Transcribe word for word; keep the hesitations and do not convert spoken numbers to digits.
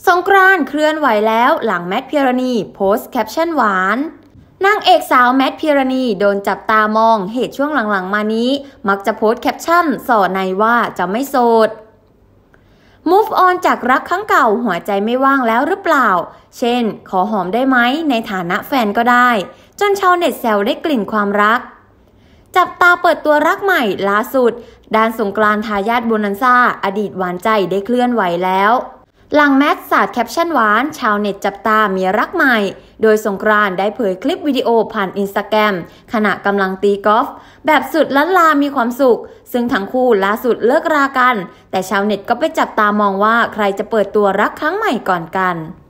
สงกรานต์เคลื่อนไหวแล้วหลังแมท พิรณีโพสต์แคปชั่นหวานนางเอกสาวแมท พิรณีโดนจับตามองเหตุช่วงหลังๆมานี้มักจะโพสต์แคปชั่นส่อในว่าจะไม่โสด Move on จากรักครั้งเก่าหัวใจไม่ว่างแล้วหรือเปล่าเช่นขอหอมได้ไหมในฐานะแฟนก็ได้จนชาวเน็ตแซวได้กลิ่นความรักจับตาเปิดตัวรักใหม่ล่าสุดด้านสงกรานต์ทายาทโบนันซ่าอดีตหวานใจได้เคลื่อนไหวแล้วหลังแมทสาดแคปชั่นหวานชาวเน็ตจับตามีรักใหม่โดยสงกรานต์ได้เผยคลิปวิดีโอผ่านอินสตาแกรมขณะกำลังตีกอล์ฟแบบสุดล้านลามีความสุขซึ่งทั้งคู่ล่าสุดเลิกรากันแต่ชาวเน็ตก็ไปจับตามองว่าใครจะเปิดตัวรักครั้งใหม่ก่อนกัน